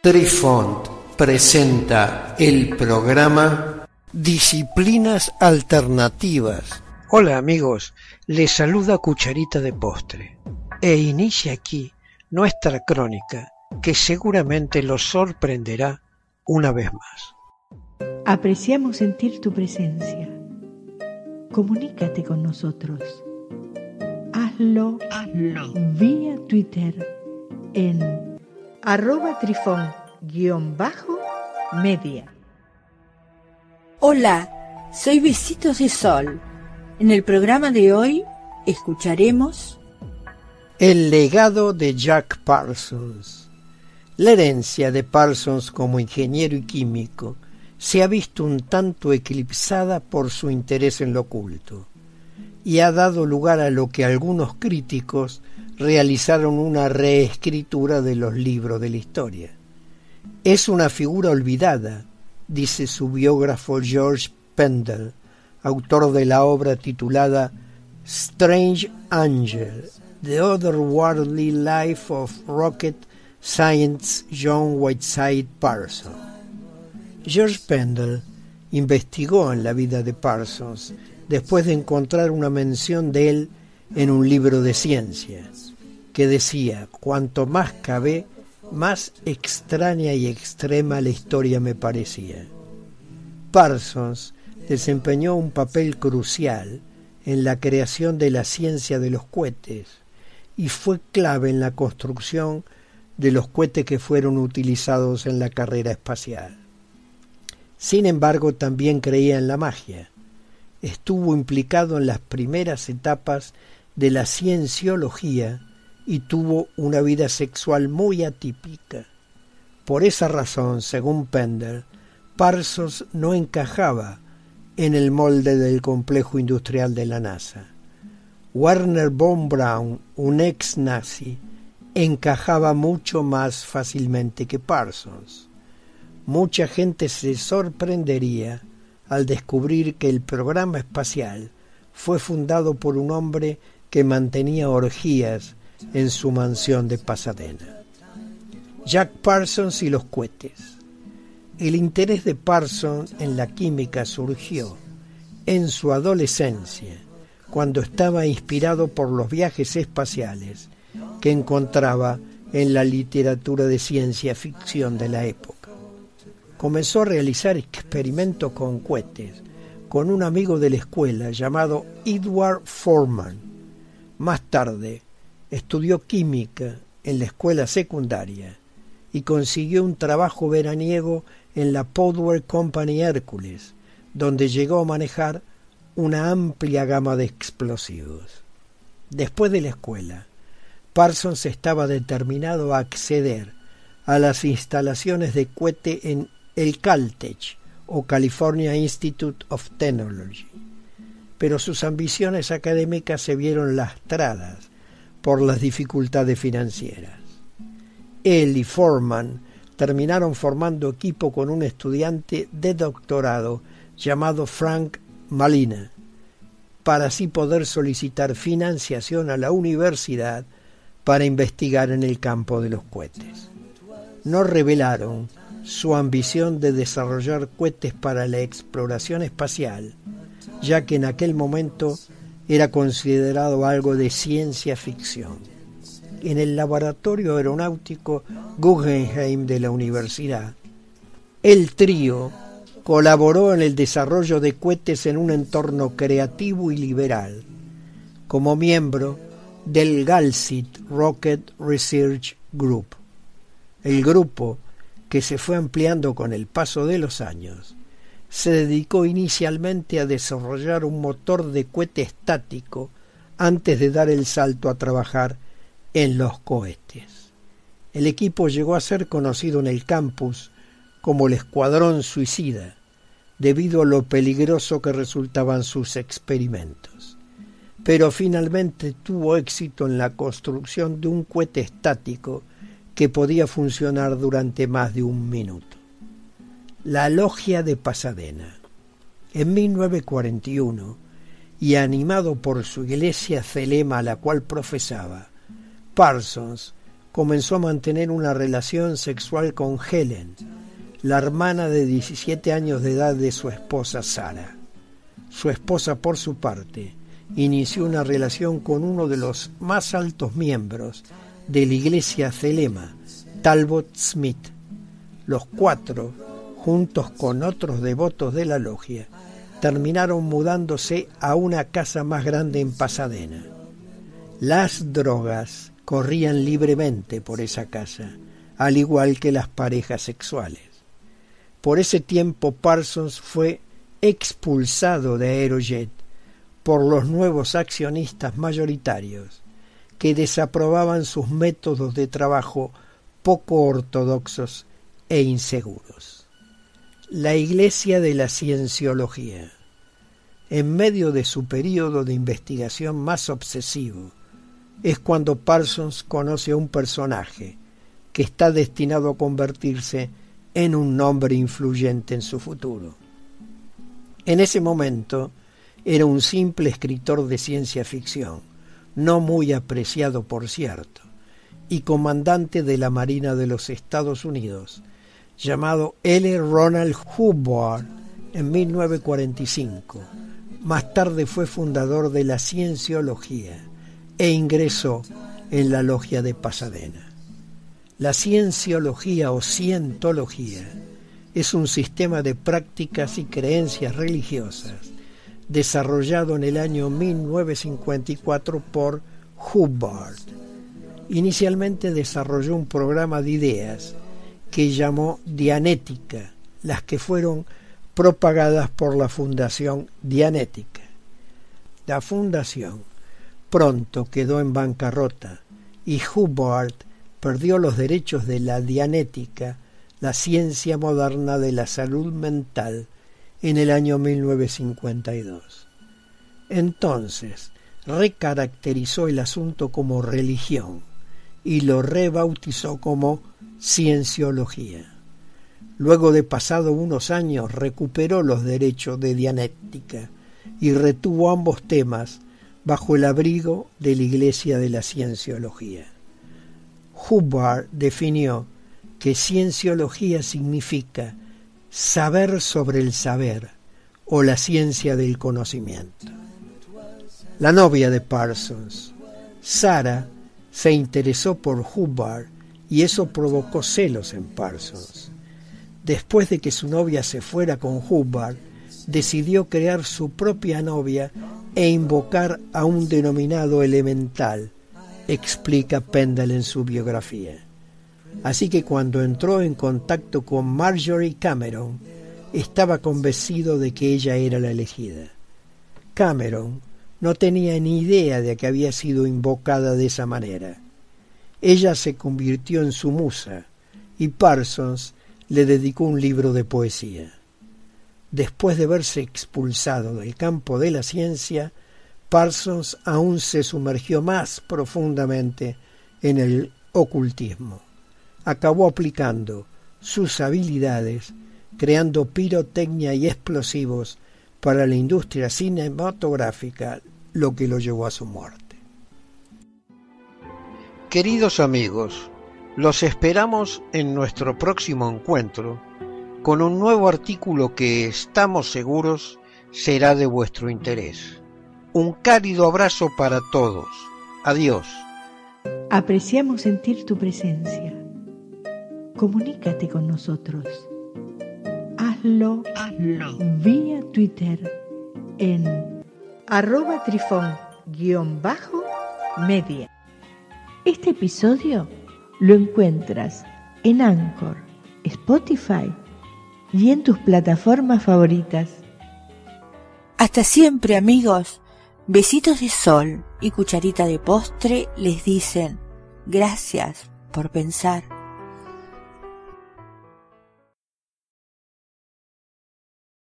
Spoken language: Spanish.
Trifont presenta el programa Disciplinas Alternativas. Hola amigos, les saluda Cucharita de Postre e inicia aquí nuestra crónica que seguramente los sorprenderá una vez más. Apreciamos sentir tu presencia. Comunícate con nosotros. Hazlo vía Twitter en @trifon_media. Hola, soy Besitos de Sol. En el programa de hoy escucharemos El legado de Jack Parsons. La herencia de Parsons como ingeniero y químico se ha visto un tanto eclipsada por su interés en lo oculto y ha dado lugar a lo que algunos críticos realizaron una reescritura de los libros de la historia. Es una figura olvidada, dice su biógrafo George Pendle, autor de la obra titulada Strange Angel, The Otherworldly Life of Rocket Scientist John Whiteside Parsons. George Pendle investigó en la vida de Parsons después de encontrar una mención de él en un libro de ciencia que decía: cuanto más cavé, más extraña y extrema la historia me parecía. Parsons desempeñó un papel crucial en la creación de la ciencia de los cohetes y fue clave en la construcción de los cohetes que fueron utilizados en la carrera espacial. Sin embargo, también creía en la magia. Estuvo implicado en las primeras etapas de la cienciología y tuvo una vida sexual muy atípica. Por esa razón, según Pendle, Parsons no encajaba en el molde del complejo industrial de la NASA. Werner von Braun, un ex-nazi, encajaba mucho más fácilmente que Parsons. Mucha gente se sorprendería al descubrir que el programa espacial fue fundado por un hombre que mantenía orgías en su mansión de Pasadena. Jack Parsons y los cohetes. El interés de Parsons en la química surgió en su adolescencia, cuando estaba inspirado por los viajes espaciales que encontraba en la literatura de ciencia ficción de la época. Comenzó a realizar experimentos con cohetes con un amigo de la escuela llamado Edward Foreman. Más tarde estudió química en la escuela secundaria y consiguió un trabajo veraniego en la Powder Company Hércules, donde llegó a manejar una amplia gama de explosivos. Después de la escuela, Parsons estaba determinado a acceder a las instalaciones de cohete en el Caltech, o California Institute of Technology, pero sus ambiciones académicas se vieron lastradas por las dificultades financieras. Él y Foreman terminaron formando equipo con un estudiante de doctorado llamado Frank Malina, para así poder solicitar financiación a la universidad para investigar en el campo de los cohetes. No revelaron su ambición de desarrollar cohetes para la exploración espacial, ya que en aquel momento era considerado algo de ciencia ficción. En el laboratorio aeronáutico Guggenheim de la universidad, el trío colaboró en el desarrollo de cohetes en un entorno creativo y liberal, como miembro del GALCIT Rocket Research Group. El grupo, que se fue ampliando con el paso de los años, se dedicó inicialmente a desarrollar un motor de cohete estático antes de dar el salto a trabajar en los cohetes. El equipo llegó a ser conocido en el campus como el Escuadrón Suicida, debido a lo peligroso que resultaban sus experimentos. Pero finalmente tuvo éxito en la construcción de un cohete estático que podía funcionar durante más de un minuto. La Logia de Pasadena. En 1941, y animado por su iglesia celema a la cual profesaba, Parsons comenzó a mantener una relación sexual con Helen, la hermana de 17 años de edad de su esposa Sarah. Su esposa, por su parte, inició una relación con uno de los más altos miembros de la iglesia Thelema, Talbot Smith. Los cuatro, juntos con otros devotos de la logia, terminaron mudándose a una casa más grande en Pasadena. Las drogas corrían libremente por esa casa, al igual que las parejas sexuales. Por ese tiempo Parsons fue expulsado de Aerojet por los nuevos accionistas mayoritarios, que desaprobaban sus métodos de trabajo poco ortodoxos e inseguros. La Iglesia de la Cienciología. En medio de su período de investigación más obsesivo, es cuando Parsons conoce a un personaje que está destinado a convertirse en un nombre influyente en su futuro. En ese momento era un simple escritor de ciencia ficción, no muy apreciado por cierto, y comandante de la Marina de los Estados Unidos, llamado L. Ronald Hubbard en 1945. Más tarde fue fundador de la Cienciología e ingresó en la Logia de Pasadena. La Cienciología o Cientología es un sistema de prácticas y creencias religiosas desarrollado en el año 1954 por Hubbard. Inicialmente desarrolló un programa de ideas que llamó Dianética, las que fueron propagadas por la Fundación Dianética. La fundación pronto quedó en bancarrota y Hubbard perdió los derechos de la Dianética, la ciencia moderna de la salud mental, en el año 1952. Entonces recaracterizó el asunto como religión y lo rebautizó como Cienciología. Luego de pasado unos años recuperó los derechos de Dianética y retuvo ambos temas bajo el abrigo de la Iglesia de la Cienciología. Hubbard definió que Cienciología significa saber sobre el saber o la ciencia del conocimiento. La novia de Parsons, Sarah, se interesó por Hubbard y eso provocó celos en Parsons. Después de que su novia se fuera con Hubbard, decidió crear su propia novia e invocar a un denominado elemental, explica Pendle en su biografía. Así que cuando entró en contacto con Marjorie Cameron, estaba convencido de que ella era la elegida. Cameron no tenía ni idea de que había sido invocada de esa manera. Ella se convirtió en su musa y Parsons le dedicó un libro de poesía. Después de verse expulsado del campo de la ciencia, Parsons aún se sumergió más profundamente en el ocultismo. Acabó aplicando sus habilidades, creando pirotecnia y explosivos para la industria cinematográfica, lo que lo llevó a su muerte. Queridos amigos, los esperamos en nuestro próximo encuentro con un nuevo artículo que estamos seguros será de vuestro interés. Un cálido abrazo para todos. Adiós. Apreciamos sentir tu presencia. Comunícate con nosotros. Hazlo vía Twitter en @trifón_media. Este episodio lo encuentras en Anchor, Spotify y en tus plataformas favoritas. Hasta siempre, amigos. Besitos de sol y cucharita de postre les dicen gracias por pensar.